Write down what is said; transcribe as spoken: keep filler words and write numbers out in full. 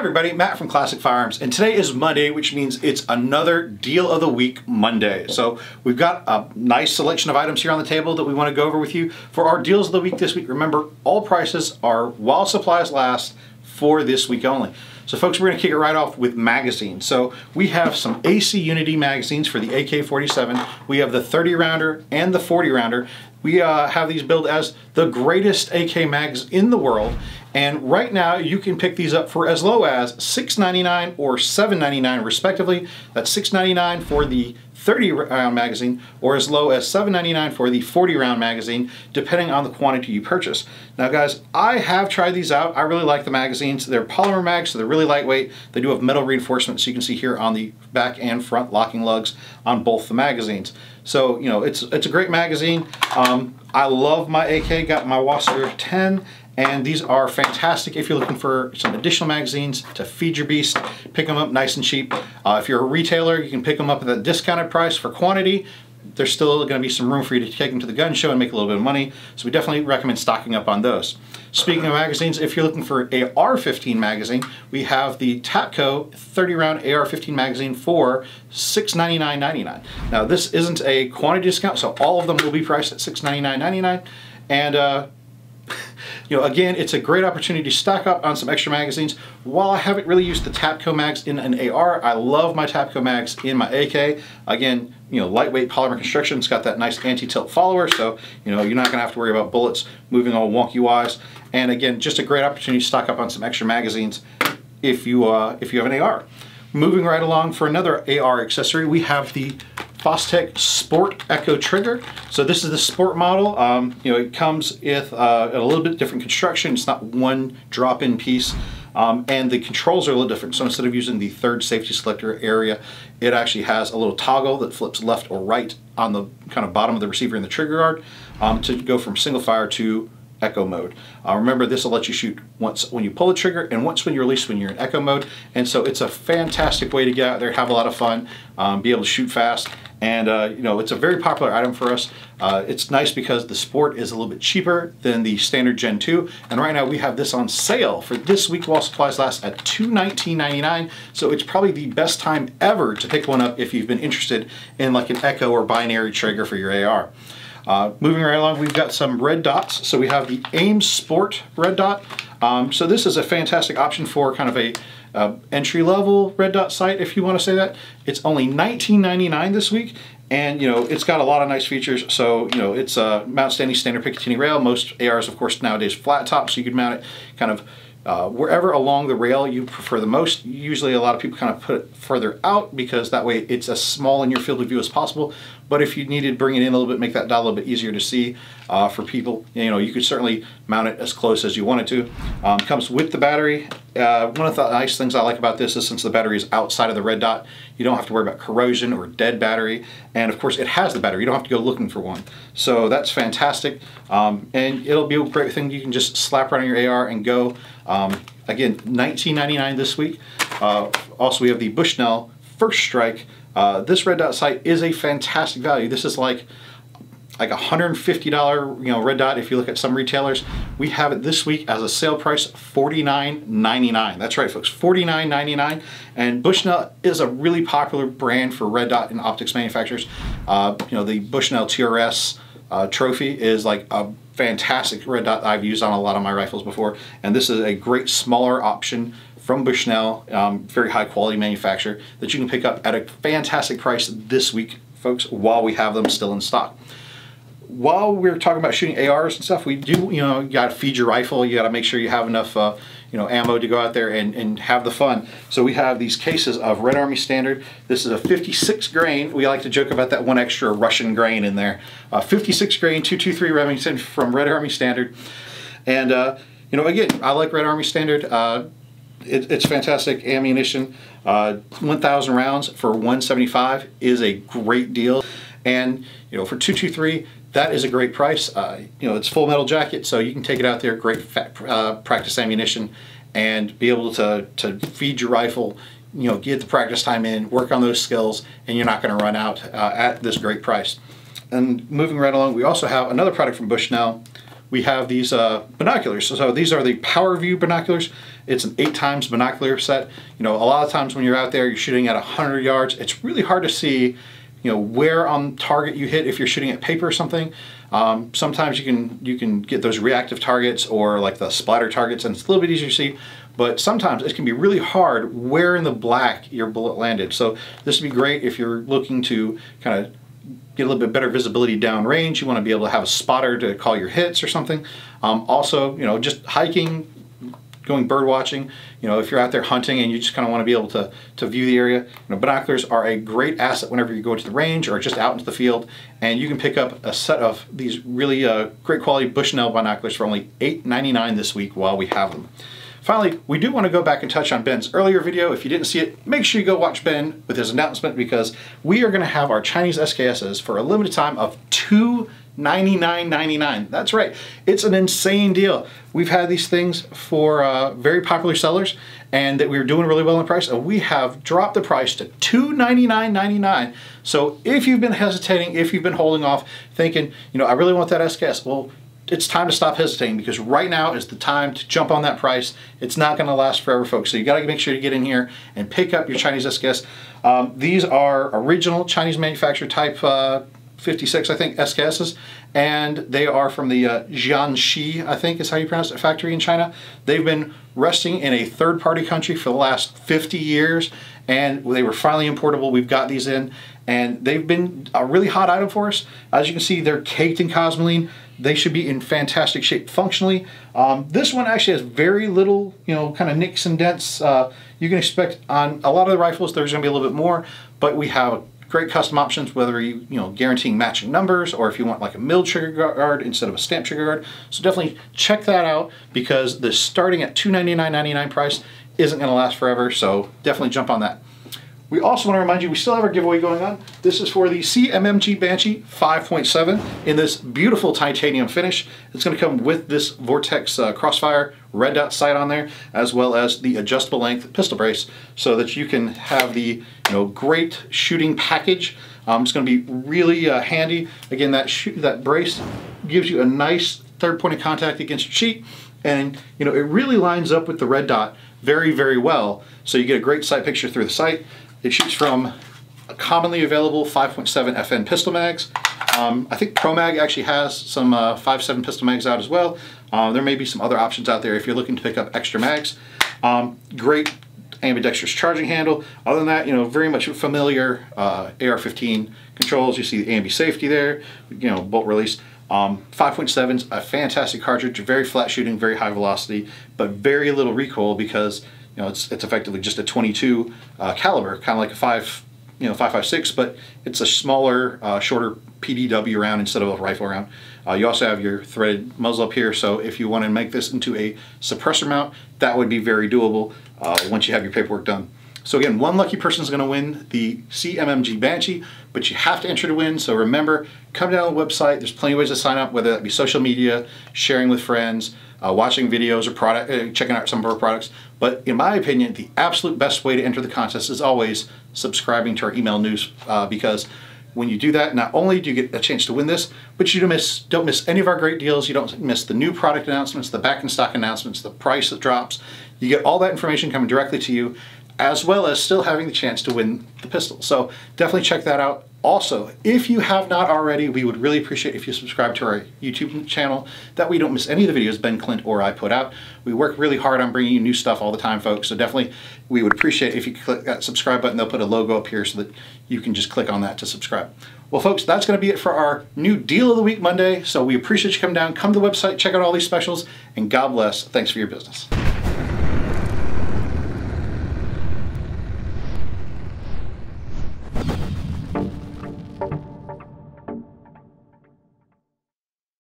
everybody, Matt from Classic Firearms, and today is Monday, which means it's another Deal of the Week Monday. So we've got a nice selection of items here on the table that we want to go over with you. For our Deals of the Week this week, remember, all prices are while supplies last for this week only. So folks, we're going to kick it right off with magazines. So we have some A C Unity magazines for the A K forty-seven. We have the thirty rounder and the forty rounder. We uh, have these billed as the greatest A K mags in the world. And right now you can pick these up for as low as six ninety-nine or seven ninety-nine respectively. That's six ninety-nine for the thirty round magazine or as low as seven ninety-nine for the forty round magazine, depending on the quantity you purchase. Now guys, I have tried these out. I really like the magazines. They're polymer mags, so they're really lightweight. They do have metal reinforcement, so you can see here on the back and front locking lugs on both the magazines. So, you know, it's it's a great magazine. Um, I love my A K, got my Wasser ten. And these are fantastic if you're looking for some additional magazines to feed your beast. Pick them up nice and cheap. Uh, if you're a retailer, you can pick them up at a discounted price for quantity. There's still going to be some room for you to take them to the gun show and make a little bit of money. So we definitely recommend stocking up on those. Speaking of magazines, if you're looking for A R fifteen magazine, we have the Tapco thirty round A R fifteen magazine for six ninety-nine ninety-nine. Now this isn't a quantity discount, so all of them will be priced at six ninety-nine ninety-nine. And uh, you know, again, it's a great opportunity to stock up on some extra magazines. While I haven't really used the Tapco mags in an A R, I love my Tapco mags in my A K. Again, you know, lightweight polymer construction. It's got that nice anti-tilt follower, so you know you're not going to have to worry about bullets moving all wonky wise. And again, just a great opportunity to stock up on some extra magazines if you uh, if you have an A R. Moving right along for another A R accessory, we have the Fostech Sport Echo Trigger. So this is the sport model. Um, you know, it comes with uh, a little bit different construction. It's not one drop-in piece, um, and the controls are a little different. So instead of using the third safety selector area, it actually has a little toggle that flips left or right on the kind of bottom of the receiver in the trigger guard um, to go from single fire to echo mode. Uh, remember, this will let you shoot once when you pull the trigger and once when you release when you're in echo mode. And so it's a fantastic way to get out there, have a lot of fun, um, be able to shoot fast. And uh, you know, it's a very popular item for us. Uh, it's nice because the Sport is a little bit cheaper than the standard Gen two. And right now we have this on sale for this week while supplies last at two nineteen ninety-nine. So it's probably the best time ever to pick one up if you've been interested in like an echo or binary trigger for your A R. Uh, moving right along, we've got some red dots. So we have the AIM Sport red dot. Um, so this is a fantastic option for kind of a uh, entry-level red dot sight, if you want to say that. It's only nineteen ninety-nine this week, and you know it's got a lot of nice features. So you know it's a uh, mount standing standard Picatinny rail. Most A Rs, of course, nowadays flat top, so you could mount it kind of Uh, wherever along the rail you prefer the most. Usually a lot of people kind of put it further out because that way it's as small in your field of view as possible. But if you needed to bring it in a little bit, make that dot a little bit easier to see uh, for people, you know, you could certainly mount it as close as you wanted to. Um, comes with the battery. Uh, one of the nice things I like about this is since the battery is outside of the red dot, you don't have to worry about corrosion or dead battery. And of course it has the battery. You don't have to go looking for one. So that's fantastic. Um, and it'll be a great thing. You can just slap right on your A R and go. Um, again, nineteen ninety-nine this week. Uh, also, we have the Bushnell First Strike. Uh, this red dot sight is a fantastic value. This is like like a one hundred fifty dollar you know red dot if you look at some retailers. We have it this week as a sale price forty-nine ninety-nine. That's right, folks, forty-nine ninety-nine. And Bushnell is a really popular brand for red dot and optics manufacturers. Uh, you know, the Bushnell T R S uh, trophy is like a fantastic red dot I've used on a lot of my rifles before, and this is a great smaller option from Bushnell, um, very high quality manufacturer that you can pick up at a fantastic price this week, folks, while we have them still in stock. While we're talking about shooting A Rs and stuff, we do, you know, you got to feed your rifle. You got to make sure you have enough, uh, you know, ammo to go out there and, and have the fun. So we have these cases of Red Army Standard. This is a fifty-six grain. We like to joke about that one extra Russian grain in there. Uh, fifty-six grain two twenty-three Remington from Red Army Standard. And, uh, you know, again, I like Red Army Standard. Uh, it, it's fantastic ammunition. Uh, one thousand rounds for one seventy-five is a great deal. And, you know, for two twenty-three, that is a great price. Uh, you know, it's full metal jacket, so you can take it out there, great fat, uh, practice ammunition, and be able to, to feed your rifle, you know, get the practice time in, work on those skills, and you're not going to run out uh, at this great price. And moving right along, we also have another product from Bushnell. We have these uh, binoculars. So, so these are the PowerView binoculars, It's an eight times binocular set. You know, a lot of times when you're out there, you're shooting at one hundred yards, it's really hard to see, you know, where on target you hit if you're shooting at paper or something. Um, sometimes you can you can get those reactive targets or like the splatter targets, and it's a little bit easier to see. But sometimes it can be really hard where in the black your bullet landed. So this would be great if you're looking to kind of get a little bit better visibility downrange. You want to be able to have a spotter to call your hits or something. Um, also, you know, just hiking, going bird watching, you know, if you're out there hunting and you just kind of want to be able to, to view the area, you know, binoculars are a great asset whenever you go to the range or just out into the field, and you can pick up a set of these really uh, great quality Bushnell binoculars for only eight ninety-nine this week while we have them. Finally, we do want to go back and touch on Ben's earlier video. If you didn't see it, make sure you go watch Ben with his announcement, because we are going to have our Chinese S K Ss for a limited time of two ninety-nine ninety-nine. That's right, it's an insane deal. We've had these things for uh, very popular sellers, and that we were doing really well in price, and we have dropped the price to two ninety-nine ninety-nine. So if you've been hesitating, if you've been holding off, thinking, you know, I really want that S K S, well, it's time to stop hesitating, because right now is the time to jump on that price. It's not going to last forever, folks. So you got to make sure to get in here and pick up your Chinese S K S. Um, these are original Chinese manufacturer type uh, fifty-six, I think, S K Ss, and they are from the uh, Jiangxi, I think is how you pronounce it, factory in China. They've been resting in a third-party country for the last fifty years, and they were finally importable. We've got these in, and they've been a really hot item for us. As you can see, they're caked in cosmoline. They should be in fantastic shape functionally. Um, this one actually has very little, you know, kind of nicks and dents. Uh, you can expect on a lot of the rifles there's going to be a little bit more, but we have great custom options, whether you, you know, guaranteeing matching numbers, or if you want like a milled trigger guard instead of a stamped trigger guard. So definitely check that out, because the starting at two ninety-nine ninety-nine price isn't going to last forever. So definitely jump on that. We also want to remind you, we still have our giveaway going on. This is for the C M M G Banshee five point seven in this beautiful titanium finish. It's going to come with this Vortex uh, Crossfire red dot sight on there, as well as the adjustable length pistol brace, so that you can have the, you know, great shooting package. Um, it's going to be really uh, handy. Again, that shoot, that brace gives you a nice third point of contact against your sheet, and you know, it really lines up with the red dot very, very well. So you get a great sight picture through the sight. It shoots from a commonly available five point seven F N pistol mags. Um, I think ProMag actually has some uh, five point seven pistol mags out as well. Uh, there may be some other options out there if you're looking to pick up extra mags. Um, great ambidextrous charging handle. Other than that, you know, very much familiar uh, A R fifteen controls. You see the ambi safety there, you know, bolt release. Um, five point seven's a fantastic cartridge, very flat shooting, very high velocity, but very little recoil, because you know, it's, it's effectively just a twenty-two uh, caliber, kind of like a five, you know, five five six, but it's a smaller, uh, shorter P D W round instead of a rifle round. Uh, you also have your threaded muzzle up here, so if you want to make this into a suppressor mount, that would be very doable uh, once you have your paperwork done. So again, one lucky person is going to win the C M M G Banshee, but you have to enter to win. So remember, come down to the website. There's plenty of ways to sign up, whether that be social media, sharing with friends, uh, watching videos, or product, uh, checking out some of our products. But in my opinion, the absolute best way to enter the contest is always subscribing to our email news, uh, because when you do that, not only do you get a chance to win this, but you don't miss, don't miss any of our great deals. You don't miss the new product announcements, the back in stock announcements, the price that drops. You get all that information coming directly to you, as well as still having the chance to win the pistol. So definitely check that out. Also, if you have not already, we would really appreciate if you subscribe to our YouTube channel. That way you don't miss any of the videos Ben, Clint, or I put out. We work really hard on bringing you new stuff all the time, folks. So definitely we would appreciate if you click that subscribe button. They'll put a logo up here so that you can just click on that to subscribe. Well, folks, that's going to be it for our new Deal of the Week Monday. So we appreciate you coming down. Come to the website, check out all these specials, and God bless. Thanks for your business.